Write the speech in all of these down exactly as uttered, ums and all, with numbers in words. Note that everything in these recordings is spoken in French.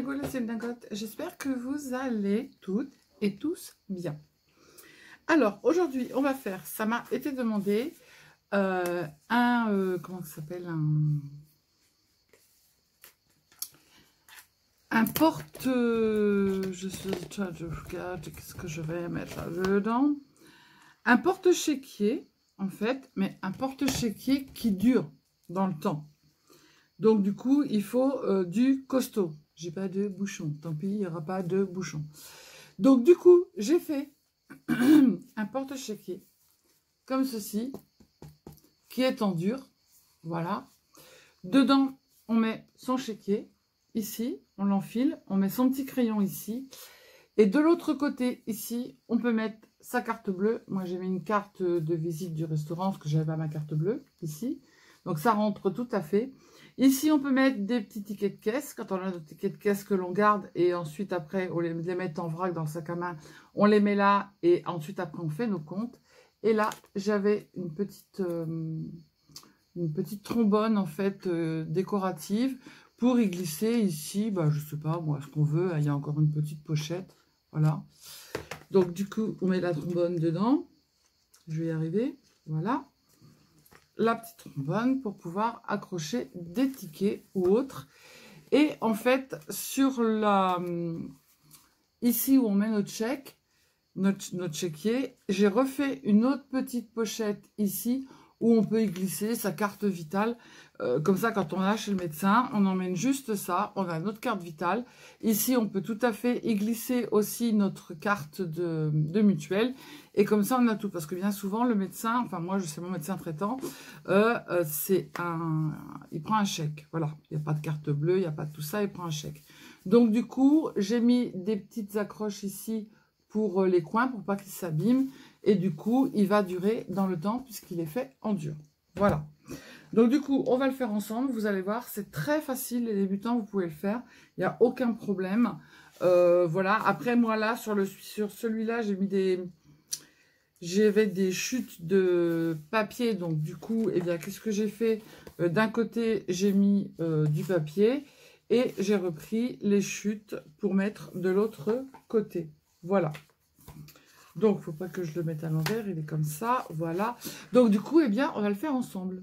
Dingo, c'est une dingote. J'espère que vous allez toutes et tous bien. Alors, aujourd'hui, on va faire, ça m'a été demandé, euh, un, euh, comment ça s'appelle, un, un porte, euh, je sais, je regarde, qu'est-ce que je vais mettre là-dedans, un porte-chéquier, en fait, mais un porte-chéquier qui dure dans le temps. Donc, du coup, il faut euh, du costaud. J'ai pas de bouchon. Tant pis, il n'y aura pas de bouchon. Donc, du coup, j'ai fait un porte-chéquier comme ceci, qui est en dur. Voilà. Dedans, on met son chéquier. Ici, on l'enfile. On met son petit crayon ici. Et de l'autre côté, ici, on peut mettre sa carte bleue. Moi, j'ai mis une carte de visite du restaurant, parce que j'avais pas ma carte bleue, ici. Donc, ça rentre tout à fait. Ici, on peut mettre des petits tickets de caisse, quand on a des tickets de caisse que l'on garde, et ensuite, après, on les, les met en vrac dans le sac à main, on les met là, et ensuite, après, on fait nos comptes. Et là, j'avais une petite, euh, une petite trombone, en fait, euh, décorative, pour y glisser ici, bah, je sais pas, moi, ce qu'on veut. Il y a encore une petite pochette, voilà. Donc, du coup, on met la trombone dedans. Je vais y arriver, voilà. La petite trombone pour pouvoir accrocher des tickets ou autres. Et en fait, sur la ici où on met notre chèque, notre, notre chéquier, j'ai refait une autre petite pochette ici où on peut y glisser sa carte vitale. Euh, comme ça, quand on va chez le médecin, on emmène juste ça. On a notre carte vitale. Ici, on peut tout à fait y glisser aussi notre carte de, de mutuelle. Et comme ça, on a tout. Parce que bien souvent, le médecin, enfin moi, je sais mon médecin traitant, euh, euh, c'est un, il prend un chèque. Voilà, il n'y a pas de carte bleue, il n'y a pas de tout ça, il prend un chèque. Donc du coup, j'ai mis des petites accroches ici pour les coins, pour pas qu'ils s'abîment. Et du coup, il va durer dans le temps puisqu'il est fait en dur. Voilà. Donc du coup, on va le faire ensemble. Vous allez voir, c'est très facile. Les débutants, vous pouvez le faire. Il n'y a aucun problème. Euh, voilà. Après, moi là, sur, le, sur celui-là, j'ai mis des... J'avais des chutes de papier. Donc du coup, eh bien, qu'est-ce que j'ai fait? euh, D'un côté, j'ai mis euh, du papier. Et j'ai repris les chutes pour mettre de l'autre côté. Voilà. Donc, il ne faut pas que je le mette à l'envers, il est comme ça, voilà. Donc, du coup, eh bien, on va le faire ensemble.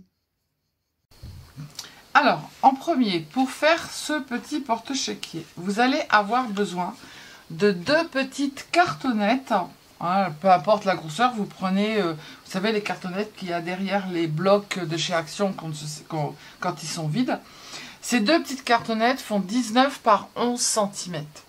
Alors, en premier, pour faire ce petit porte-chéquier, vous allez avoir besoin de deux petites cartonnettes. Hein, peu importe la grosseur, vous prenez, euh, vous savez, les cartonnettes qu'il y a derrière les blocs de chez Action quand, quand, quand ils sont vides. Ces deux petites cartonnettes font dix-neuf par onze centimètres.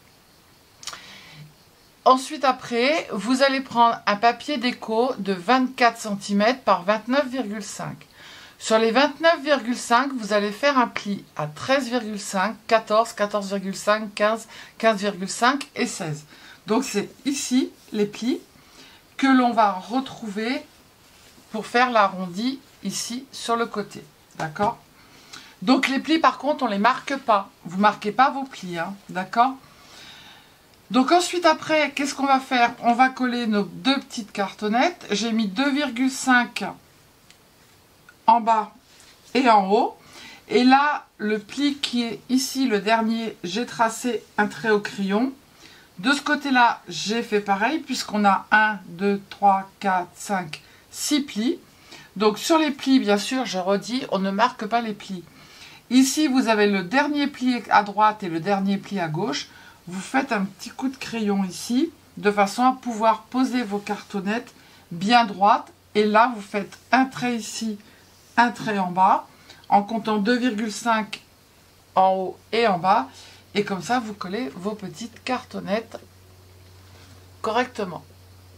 Ensuite, après, vous allez prendre un papier déco de vingt-quatre centimètres par vingt-neuf virgule cinq. Sur les vingt-neuf virgule cinq, vous allez faire un pli à treize virgule cinq, quatorze, quatorze virgule cinq, quinze, quinze virgule cinq et seize. Donc, c'est ici les plis que l'on va retrouver pour faire l'arrondi ici sur le côté. D'accord? Donc, les plis, par contre, on ne les marque pas. Vous ne marquez pas vos plis, hein, d'accord? Donc ensuite après, qu'est-ce qu'on va faire? On va coller nos deux petites cartonnettes. J'ai mis deux virgule cinq en bas et en haut. Et là, le pli qui est ici, le dernier, j'ai tracé un trait au crayon. De ce côté-là, j'ai fait pareil puisqu'on a un, deux, trois, quatre, cinq, six plis. Donc sur les plis, bien sûr, je redis, on ne marque pas les plis. Ici, vous avez le dernier pli à droite et le dernier pli à gauche. Vous faites un petit coup de crayon ici, de façon à pouvoir poser vos cartonnettes bien droites. Et là, vous faites un trait ici, un trait en bas, en comptant deux virgule cinq en haut et en bas. Et comme ça, vous collez vos petites cartonnettes correctement.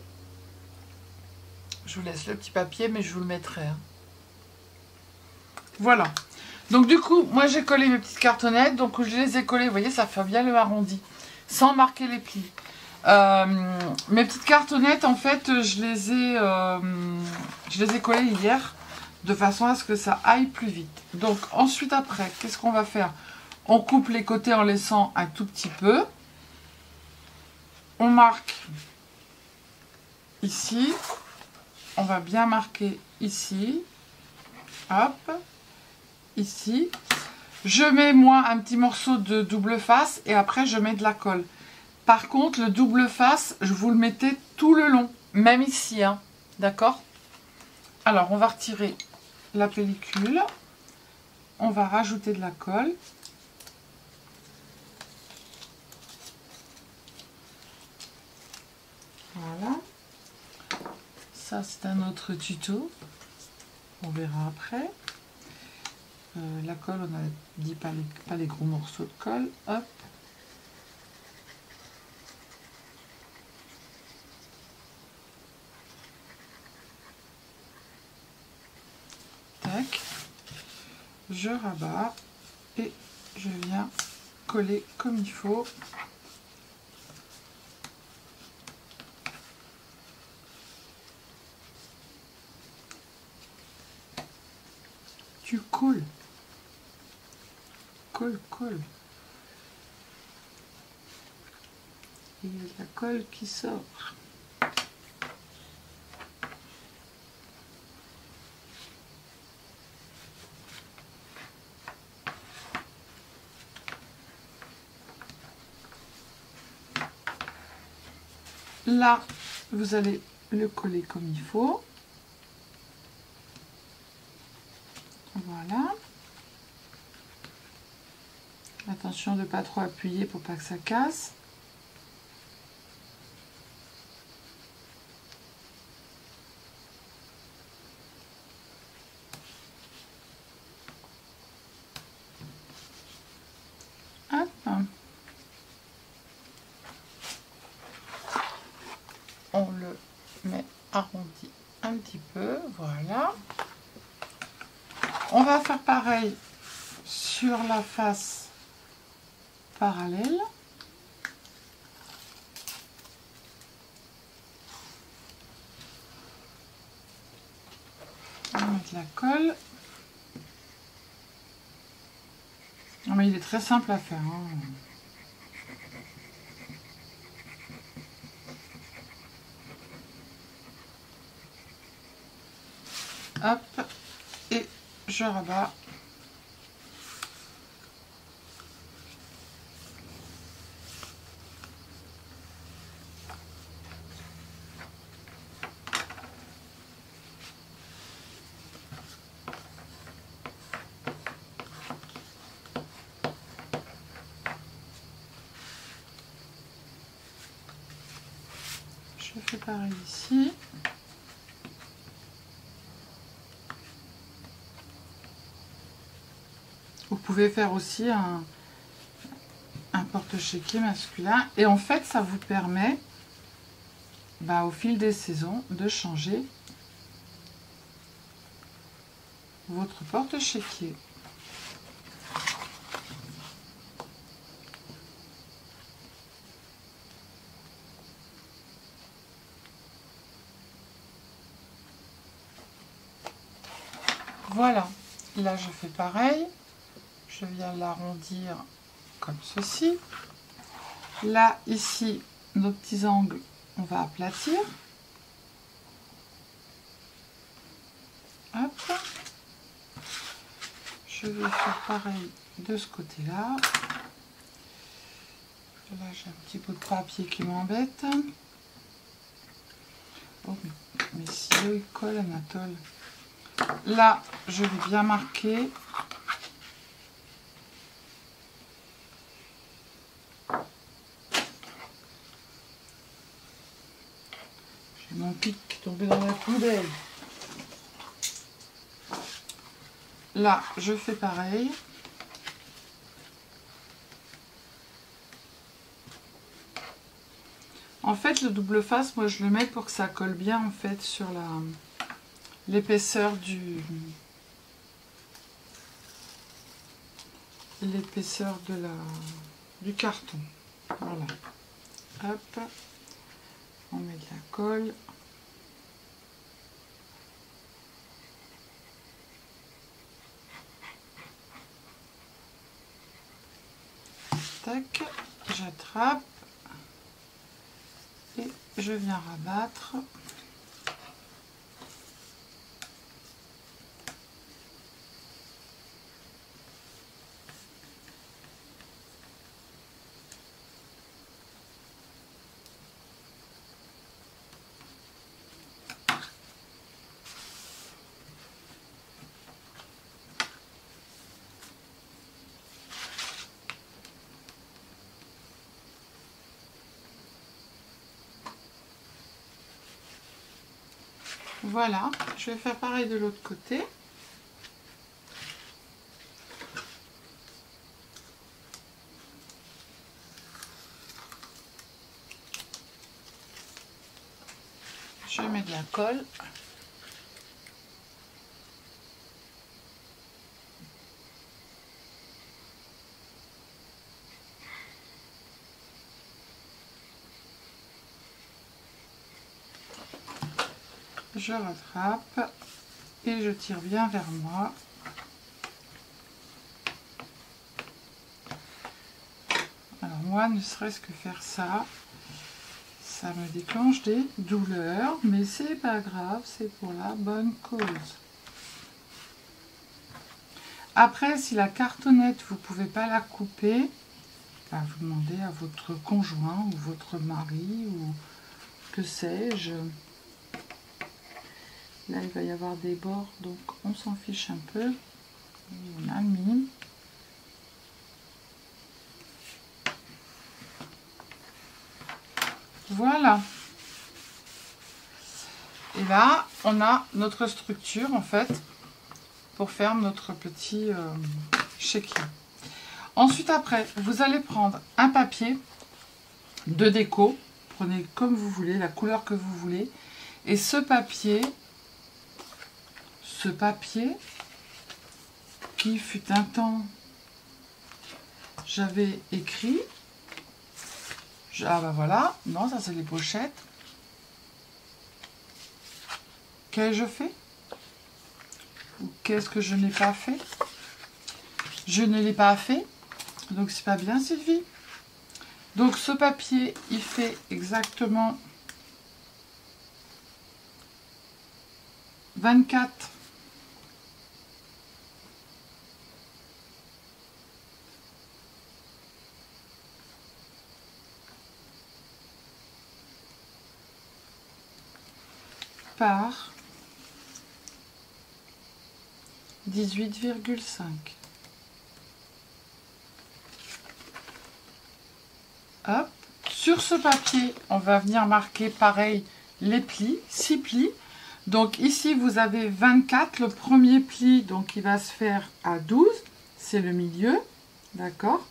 Je vous laisse le petit papier, mais je vous le mettrai. Hein. Voilà. Donc du coup, moi j'ai collé mes petites cartonnettes. Donc je les ai collées, vous voyez, ça fait bien le arrondi. Sans marquer les plis. Euh, mes petites cartonnettes, en fait, je les ai, euh, je les ai collées hier, de façon à ce que ça aille plus vite. Donc ensuite après, qu'est-ce qu'on va faire? On coupe les côtés en laissant un tout petit peu. On marque ici. On va bien marquer ici. Hop. Ici. Je mets moi un petit morceau de double face et après je mets de la colle. Par contre, le double face, je vous le mettez tout le long, même ici, hein, d'accord? Alors, on va retirer la pellicule. On va rajouter de la colle. Voilà. Ça, c'est un autre tuto. On verra après. Euh, la colle, on a dit pas les, pas les gros morceaux de colle. Hop. Tac. Je rabats et je viens coller comme il faut. Tu colles. Colle, colle. Et il y a de la colle qui sort. Là, vous allez le coller comme il faut. Voilà. Attention de ne pas trop appuyer pour pas que ça casse. Hop. On le met arrondi un petit peu, voilà. On va faire pareil sur la face parallèle. On va mettre la colle. Non mais il est très simple à faire, hein. Hop, et je rabats. Je fais pareil ici. Vous pouvez faire aussi un, un porte-chéquier masculin. Et en fait, ça vous permet, bah, au fil des saisons, de changer votre porte-chéquier. Voilà. Là, je fais pareil. Je viens l'arrondir comme ceci. Là, ici, nos petits angles, on va aplatir. Hop. Je vais faire pareil de ce côté-là. Là, j'ai un petit bout de papier qui m'embête. Oh, mais si il colle, Anatole. Là, je vais bien marquer. J'ai mon pic qui est tombé dans la poubelle. Là, je fais pareil. En fait, le double face, moi, je le mets pour que ça colle bien, en fait, sur la l'épaisseur du l'épaisseur de la du carton. Voilà. Hop. On met de la colle. Tac. J'attrape. Et je viens rabattre. Voilà, je vais faire pareil de l'autre côté. Je mets de la colle. Je rattrape et je tire bien vers moi. Alors moi, ne serait-ce que faire ça, ça me déclenche des douleurs, mais c'est pas grave, c'est pour la bonne cause. Après, si la cartonnette, vous pouvez pas la couper, ben vous demandez à votre conjoint ou votre mari ou que sais-je. Là, il va y avoir des bords, donc on s'en fiche un peu. On a mis. Voilà. Et là, on a notre structure, en fait, pour faire notre petit euh, chéquier. Ensuite, après, vous allez prendre un papier de déco. Prenez comme vous voulez, la couleur que vous voulez. Et ce papier... Ce papier qui fut un temps, j'avais écrit, ah ben voilà, non ça c'est les pochettes, qu'ai-je fait ou qu'est-ce que je n'ai pas fait? Je ne l'ai pas fait, donc c'est pas bien Sylvie. Donc ce papier il fait exactement vingt-quatre par dix-huit virgule cinq. Hop. Sur ce papier, on va venir marquer pareil les plis, six plis. Donc ici, vous avez vingt-quatre. Le premier pli, donc il va se faire à douze. C'est le milieu. D'accord?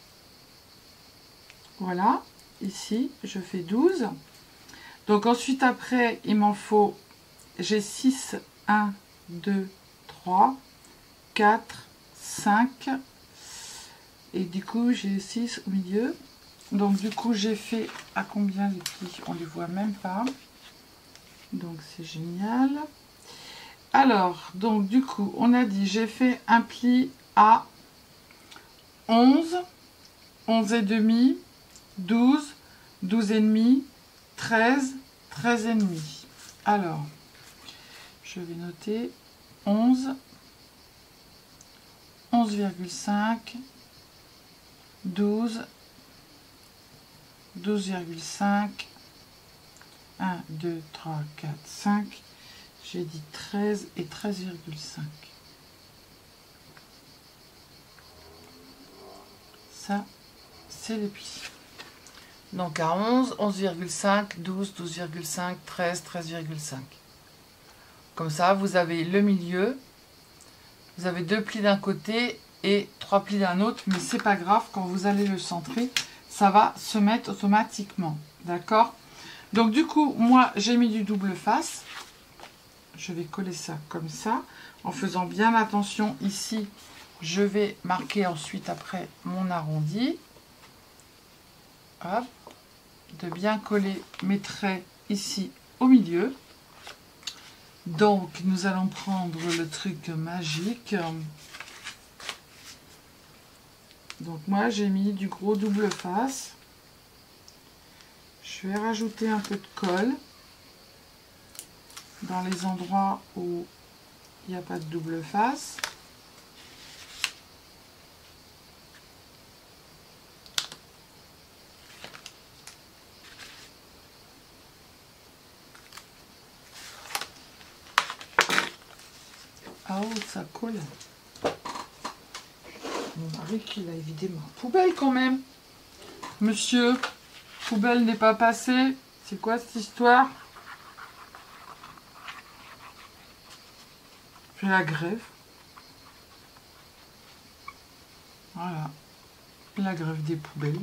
Voilà. Ici, je fais douze. Donc ensuite, après, il m'en faut, j'ai six, un, deux, trois, quatre, cinq. Et du coup, j'ai six au milieu. Donc du coup, j'ai fait à combien les plis? On ne les voit même pas. Donc c'est génial. Alors, donc du coup, on a dit, j'ai fait un pli à onze, onze et demi, douze, douze et demi, treize, treize et demi. Alors, je vais noter onze, onze virgule cinq, douze, douze virgule cinq, un, deux, trois, quatre, cinq. J'ai dit treize et treize virgule cinq. Ça, c'est les plis. Donc à onze, onze virgule cinq, douze, douze virgule cinq, treize, treize virgule cinq. Comme ça, vous avez le milieu. Vous avez deux plis d'un côté et trois plis d'un autre. Mais c'est pas grave, quand vous allez le centrer, ça va se mettre automatiquement. D'accord? Donc du coup, moi, j'ai mis du double face. Je vais coller ça comme ça. En faisant bien attention ici, je vais marquer ensuite après mon arrondi. Hop. De bien coller mes traits ici au milieu. Donc nous allons prendre le truc magique. Donc moi j'ai mis du gros double face. Je vais rajouter un peu de colle dans les endroits où il n'y a pas de double face. Ah oh, ça colle. Mon mari qui l'a évidemment. Poubelle quand même. Monsieur, poubelle n'est pas passé. C'est quoi cette histoire? fais la grève. Voilà. La grève des poubelles.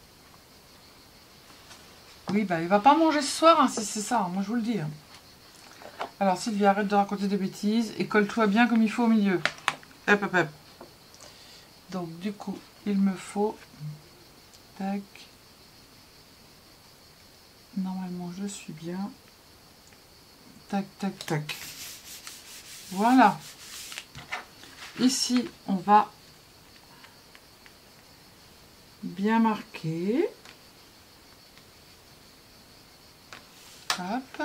Oui, bah il va pas manger ce soir, hein, si c'est ça, hein, moi je vous le dis. Hein. Alors Sylvie, arrête de raconter des bêtises et colle-toi bien comme il faut au milieu. Hop, hop, hop. Donc du coup, il me faut... Tac. Normalement, je suis bien. Tac, tac, tac. Voilà. Ici, on va bien marquer. Hop.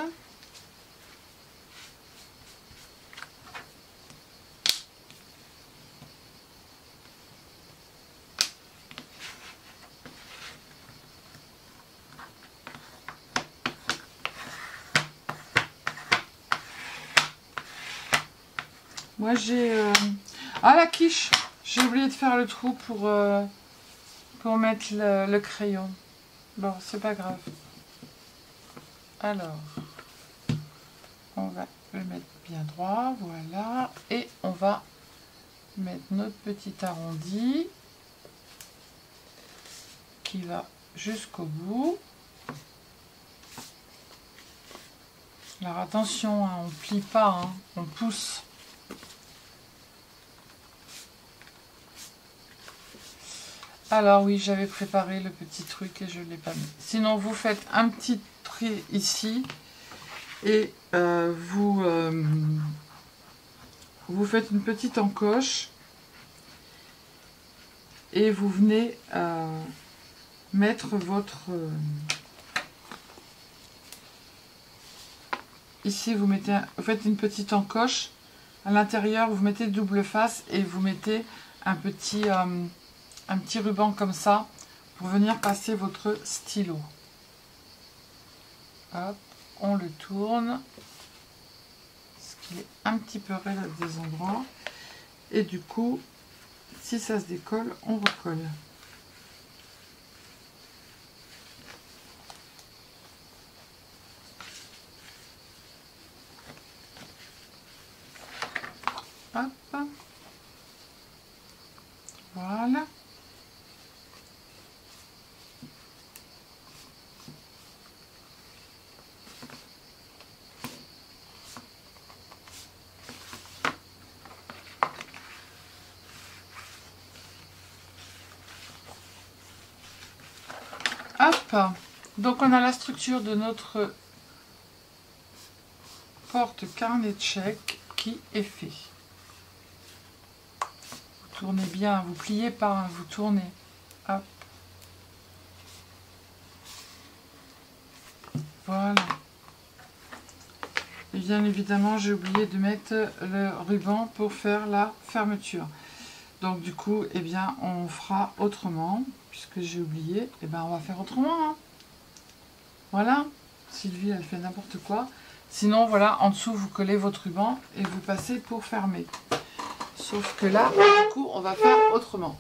Moi, j'ai... Euh... Ah, la quiche. J'ai oublié de faire le trou pour, euh, pour mettre le, le crayon. Bon, c'est pas grave. Alors, on va le mettre bien droit, voilà. Et on va mettre notre petit arrondi qui va jusqu'au bout. Alors attention, hein, on plie pas, hein, on pousse. Alors oui, j'avais préparé le petit truc et je ne l'ai pas mis. Sinon, vous faites un petit trait ici et euh, vous, euh, vous faites une petite encoche et vous venez euh, mettre votre... Euh, ici, vous mettez, un, vous faites une petite encoche. À l'intérieur, vous mettez double face et vous mettez un petit... Euh, un petit ruban comme ça pour venir passer votre stylo. Hop, on le tourne parce qu'il est un petit peu raide à des endroits et du coup si ça se décolle on recolle. Hop, voilà. Hop, donc on a la structure de notre porte carnet de chèques qui est fait. Vous tournez bien, vous pliez pas, hein, vous tournez. Hop. Voilà. Et bien évidemment, j'ai oublié de mettre le ruban pour faire la fermeture. Donc du coup, eh bien, on fera autrement, puisque j'ai oublié, eh bien, on va faire autrement. Hein. Voilà, Sylvie, elle fait n'importe quoi. Sinon, voilà, en dessous, vous collez votre ruban et vous passez pour fermer. Sauf que là, du coup, on va faire autrement.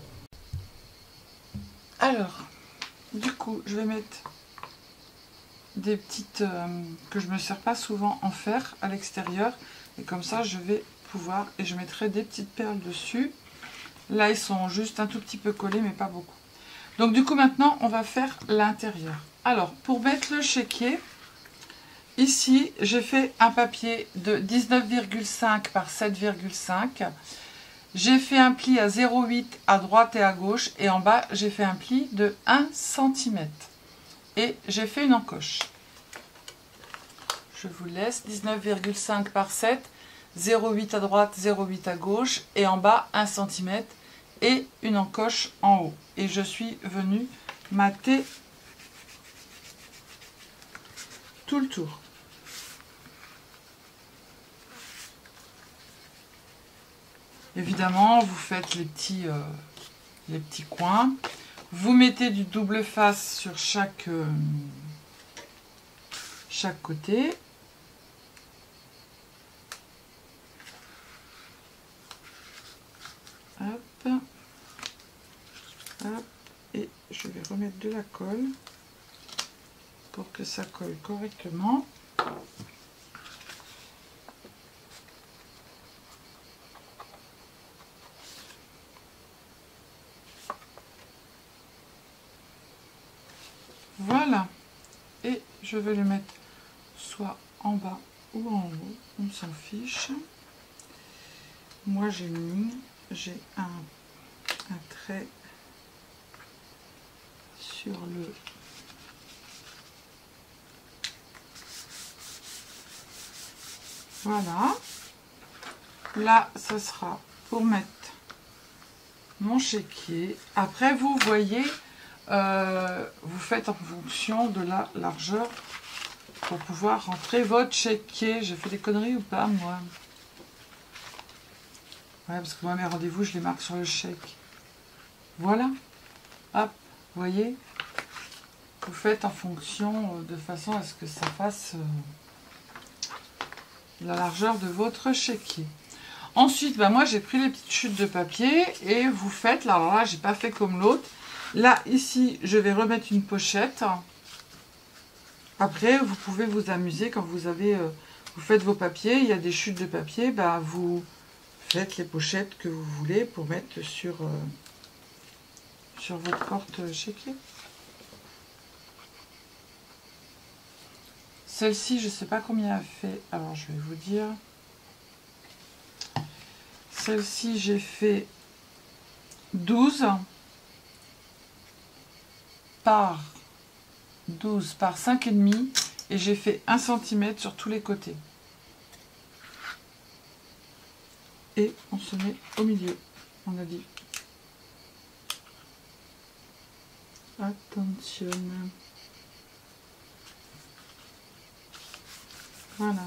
Alors, du coup, je vais mettre des petites euh, que je me sers pas souvent en fer à l'extérieur. Et comme ça, je vais pouvoir, et je mettrai des petites perles dessus. Là, ils sont juste un tout petit peu collés, mais pas beaucoup. Donc, du coup, maintenant, on va faire l'intérieur. Alors, pour mettre le chéquier, ici, j'ai fait un papier de dix-neuf virgule cinq par sept virgule cinq. J'ai fait un pli à zéro virgule huit à droite et à gauche. Et en bas, j'ai fait un pli de un centimètre. Et j'ai fait une encoche. Je vous laisse dix-neuf virgule cinq par sept, zéro virgule huit à droite, zéro virgule huit à gauche, et en bas un centimètre et une encoche en haut. Et je suis venue mater tout le tour. Évidemment, vous faites les petits, euh, les petits coins. Vous mettez du double face sur chaque, euh, chaque côté. Hop. Hop. Et je vais remettre de la colle pour que ça colle correctement. Voilà. Et je vais le mettre soit en bas ou en haut. On s'en fiche. Moi, j'ai mis, j'ai un, un trait sur le... Voilà. Là, ce sera pour mettre mon chéquier. Après, vous voyez, euh, vous faites en fonction de la largeur pour pouvoir rentrer votre chéquier. J'ai fait des conneries ou pas, moi? Ouais, parce que moi, mes rendez-vous, je les marque sur le chèque. Voilà. Hop, vous voyez? Vous faites en fonction, de façon à ce que ça fasse euh, la largeur de votre chéquier. Ensuite, bah moi j'ai pris les petites chutes de papier et vous faites, là, alors là j'ai pas fait comme l'autre. Là, ici, je vais remettre une pochette. Après, vous pouvez vous amuser quand vous avez, euh, vous faites vos papiers, il y a des chutes de papier, bah vous faites les pochettes que vous voulez pour mettre sur, euh, sur votre porte-chéquier. Celle-ci, je ne sais pas combien elle fait, alors je vais vous dire. Celle-ci, j'ai fait douze par douze par cinq virgule cinq et j'ai fait un centimètre sur tous les côtés. Et on se met au milieu, on a dit. Attention. Voilà.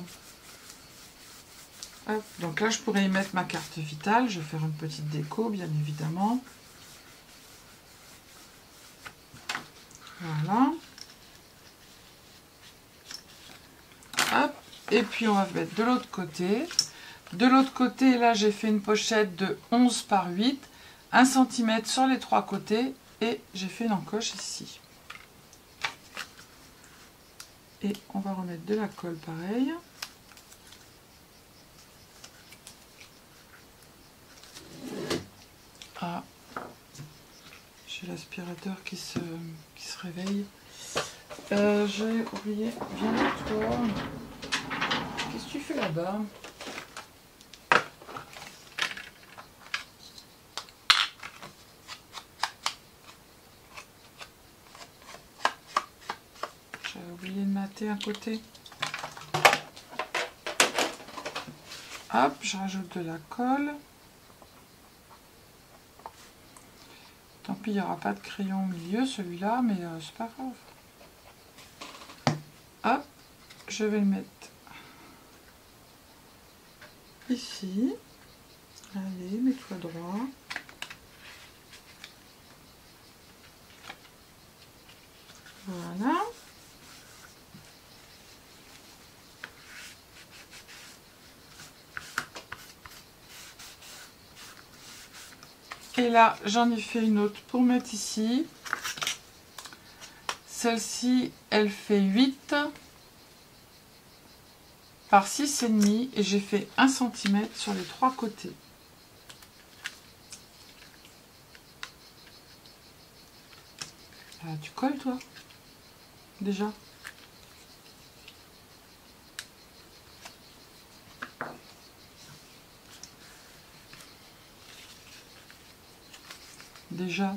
Hop. Donc là, je pourrais y mettre ma carte vitale. Je vais faire une petite déco, bien évidemment. Voilà. Hop. Et puis, on va mettre de l'autre côté. De l'autre côté, là, j'ai fait une pochette de onze par huit. un centimètre sur les trois côtés. Et j'ai fait une encoche ici. Et on va remettre de la colle pareil. Ah, j'ai l'aspirateur qui se, qui se réveille. Euh, j'ai oublié. Viens là, toi. Qu'est-ce que tu fais là-bas? J'avais oublié de mater un côté. Hop, je rajoute de la colle. Tant pis, il n'y aura pas de crayon au milieu, celui-là, mais euh, c'est pas grave. Hop, je vais le mettre ici. Allez, mets-toi droit. Voilà. Et là, j'en ai fait une autre pour mettre ici. Celle-ci, elle fait huit par six virgule cinq et j'ai fait un centimètre sur les trois côtés. Ah, tu colles, toi? Déjà? Déjà?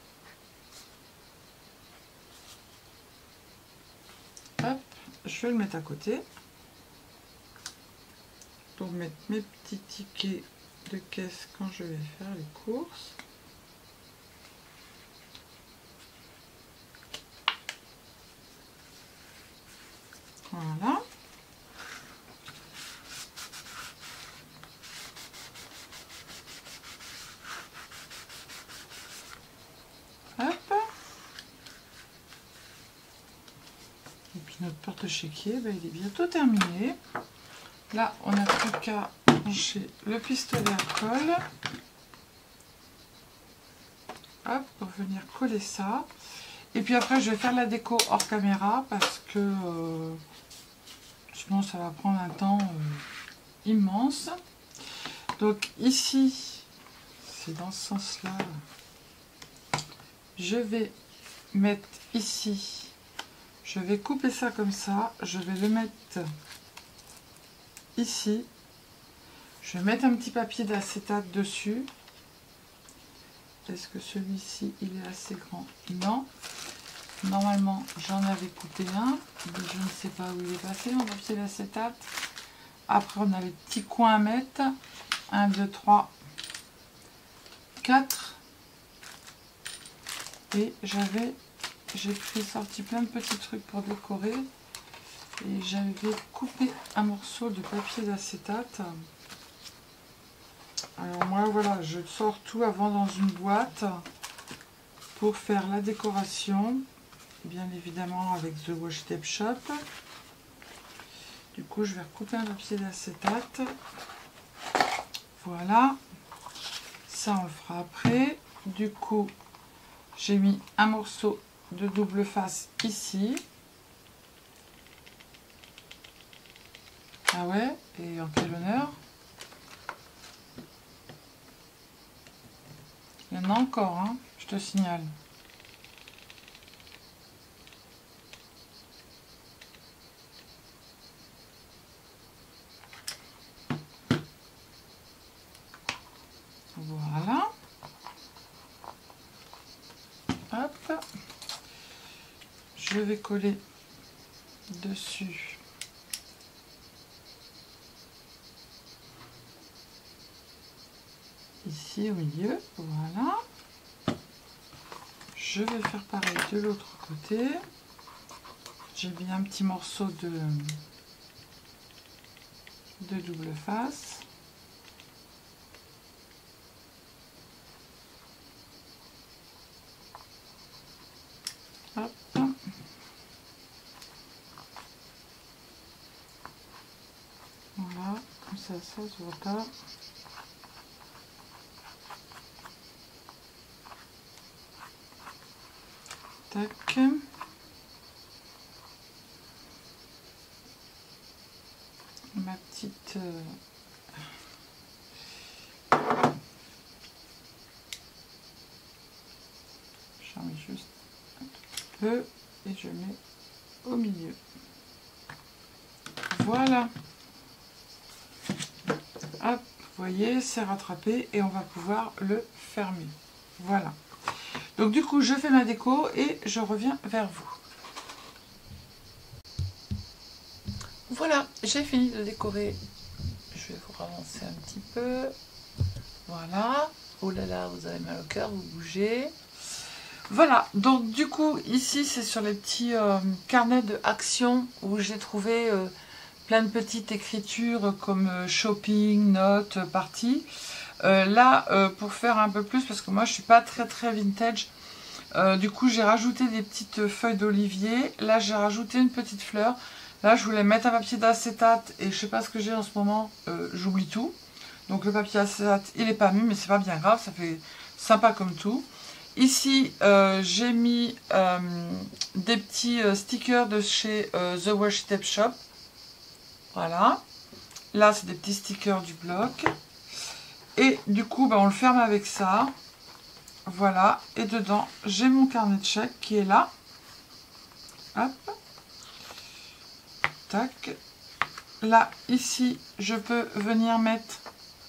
Hop, je vais le mettre à côté pour mettre mes petits tickets de caisse quand je vais faire les courses. Voilà. Hop. Et puis notre porte-chéquier, ben, il est bientôt terminé. Là, on n'a plus qu'à brancher le pistolet à colle. Hop, pour venir coller ça. Et puis après, je vais faire la déco hors caméra parce que euh, sinon, ça va prendre un temps euh, immense. Donc ici, c'est dans ce sens-là. Je vais mettre ici Je vais couper ça comme ça. Je vais le mettre ici. Je vais mettre un petit papier d'acétate dessus. Est-ce que celui-ci, il est assez grand? Non. Normalement, j'en avais coupé un. Mais je ne sais pas où il est passé, mon papier d'acétate. Après, on a les petits coins à mettre. un, deux, trois, quatre. Et j'avais, j'ai pris sorti plein de petits trucs pour décorer. Et j'avais coupé un morceau de papier d'acétate. Alors moi, voilà, je sors tout avant dans une boîte pour faire la décoration. Bien évidemment avec The Washi Tape Shop. Du coup, je vais recouper un papier d'acétate. Voilà. Ça, on le fera après. Du coup, j'ai mis un morceau de double face ici. Ah ouais, et en quel honneur? Il y en a encore, hein, je te signale. Voilà. Hop. Je vais coller dessus. Ici au milieu, voilà. Je vais faire pareil de l'autre côté. J'ai mis un petit morceau de, de double face. Hop. Voilà, comme ça, ça se voit pas. Tac. Ma petite... Euh... J'en mets juste un tout peu et je mets au milieu. Voilà. Hop, vous voyez, c'est rattrapé et on va pouvoir le fermer. Voilà. Donc du coup, je fais ma déco et je reviens vers vous. Voilà, j'ai fini de décorer. Je vais vous ravancer un petit peu. Voilà. Oh là là, vous avez mal au cœur, vous bougez. Voilà, donc du coup, ici, c'est sur les petits euh, carnets de action où j'ai trouvé euh, plein de petites écritures comme euh, shopping, notes, euh, parties. Euh, là, euh, pour faire un peu plus, parce que moi, je suis pas très très vintage, euh, du coup, j'ai rajouté des petites feuilles d'olivier. Là, j'ai rajouté une petite fleur. Là, je voulais mettre un papier d'acétate et je sais pas ce que j'ai en ce moment, euh, j'oublie tout. Donc, le papier d'acétate, il est pas mis, mais c'est pas bien grave, ça fait sympa comme tout. Ici, euh, j'ai mis euh, des petits euh, stickers de chez euh, The Washi Tape Shop. Voilà. Là, c'est des petits stickers du bloc. Et du coup, bah, on le ferme avec ça. Voilà. Et dedans, j'ai mon carnet de chèques qui est là. Hop. Tac. Là, ici, je peux venir mettre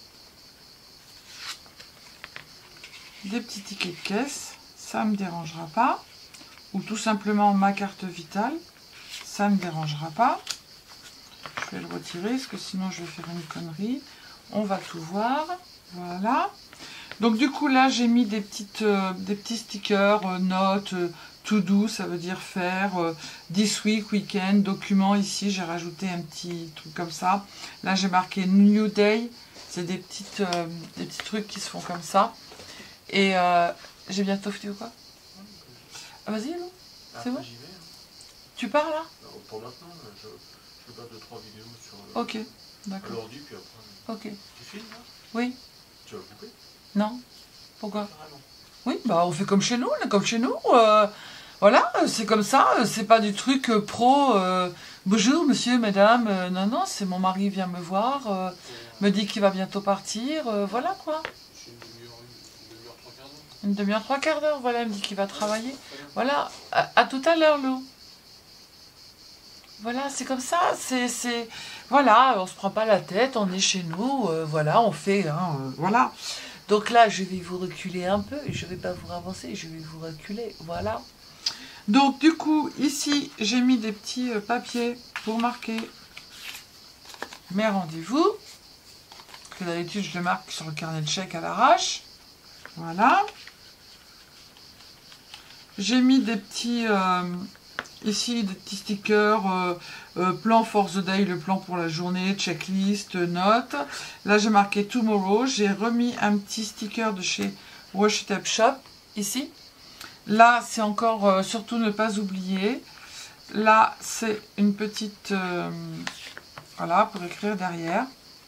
des petits tickets de caisse. Ça ne me dérangera pas. Ou tout simplement ma carte vitale. Ça ne me dérangera pas. Je vais le retirer parce que sinon je vais faire une connerie. On va tout voir. Voilà. Donc du coup là j'ai mis des petites euh, des petits stickers, euh, notes, euh, to do, ça veut dire faire, euh, this week, weekend, document. Ici j'ai rajouté un petit truc comme ça. Là j'ai marqué new day. C'est des petites euh, des petits trucs qui se font comme ça. Et euh, j'ai bientôt fini ou quoi? Ah vas-y Lou, c'est bon. Tu pars là? Pour maintenant, je, je fais pas deux trois vidéos sur Ok, d'accord. l'ordi, puis après... Ok. Tu filmes là? Oui. Tu vas couper? Non. Pourquoi? Carrément. Oui, bah on fait comme chez nous, là, comme chez nous. Euh, voilà, c'est comme ça, c'est pas du truc euh, pro. Euh, bonjour monsieur, mesdames. Euh, non, non, c'est mon mari vient me voir, euh, me dit qu'il va bientôt partir. Euh, voilà quoi. C'est une demi-heure, une demi-heure, trois quarts d'heure. Une demi-heure, trois quarts d'heure, voilà, il me dit qu'il va travailler. Voilà, à, à tout à l'heure, Lou. Voilà, c'est comme ça. C'est, voilà, on se prend pas la tête, on est chez nous, euh, voilà, on fait, hein, euh, voilà. Donc là, je vais vous reculer un peu, et je vais pas vous avancer, je vais vous reculer, voilà. Donc du coup, ici, j'ai mis des petits euh, papiers pour marquer mes rendez-vous. Que d'habitude, je les marque sur le carnet de chèques à l'arrache. Voilà. J'ai mis des petits, euh, ici, des petits stickers, euh, euh, plan for the day, le plan pour la journée, checklist, notes. Là, j'ai marqué tomorrow. J'ai remis un petit sticker de chez Washi Tape Shop, ici. Là, c'est encore, euh, surtout ne pas oublier. Là, c'est une petite, euh, voilà, pour écrire derrière.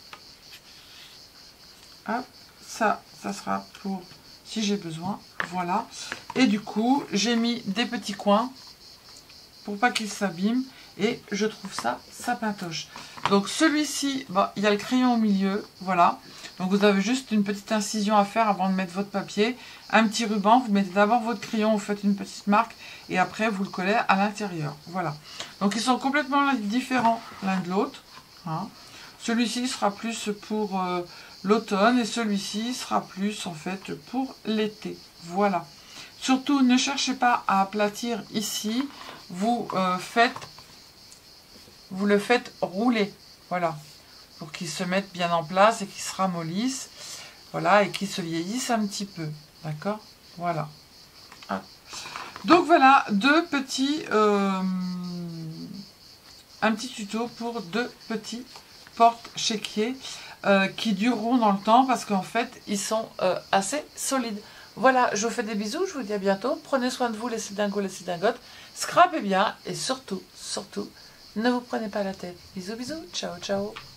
Hop, ça, ça sera pour si j'ai besoin. Voilà. Et du coup, j'ai mis des petits coins pour pas qu'ils s'abîment. Et je trouve ça, ça pintoche. Donc celui-ci, bon, il y a le crayon au milieu. Voilà. Donc vous avez juste une petite incision à faire avant de mettre votre papier. Un petit ruban. Vous mettez d'abord votre crayon, vous faites une petite marque. Et après, vous le collez à l'intérieur. Voilà. Donc ils sont complètement différents l'un de l'autre. Hein. Celui-ci sera plus pour euh, l'automne et celui-ci sera plus en fait pour l'été. Voilà. Surtout, ne cherchez pas à aplatir ici. Vous euh, faites, vous le faites rouler. Voilà. Pour qu'il se mette bien en place et qu'il se ramollisse. Voilà. Et qu'il se vieillisse un petit peu. D'accord? Voilà. Ah. Donc voilà, deux petits... Euh, un petit tuto pour deux petits porte-chéquiers euh, qui dureront dans le temps parce qu'en fait, ils sont euh, assez solides. Voilà, je vous fais des bisous, je vous dis à bientôt. Prenez soin de vous, les cédingos, les cédingotes. Scrapez bien et surtout, surtout, ne vous prenez pas la tête. Bisous, bisous, ciao, ciao.